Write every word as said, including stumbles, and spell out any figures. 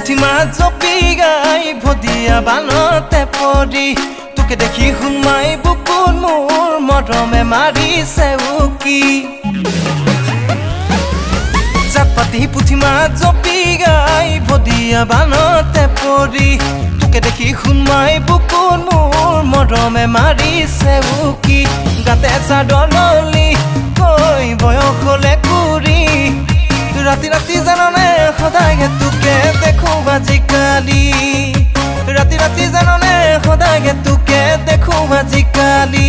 পুঠি মাছ জপি গাই ভদিয়া বানতে পৰি তোকে দেখি সোমাই বুকুত মোৰ মৰমে মাৰিছে উকি জাক পাতি পুঠি মাছ জপি গাই ভদিয়া বানতে পৰি তোকে দেখি সোমাই বুকুত মোৰ মৰমে মাৰিছে উকি গাতে চাদৰলি কৈ বয়স হলে কুৰি ৰাতি ৰাতি জাননে সদায় তোকে দেখো আজিকালি ৰাতি ৰাতি জাননে সদায় তোকে দেখো আজিকালি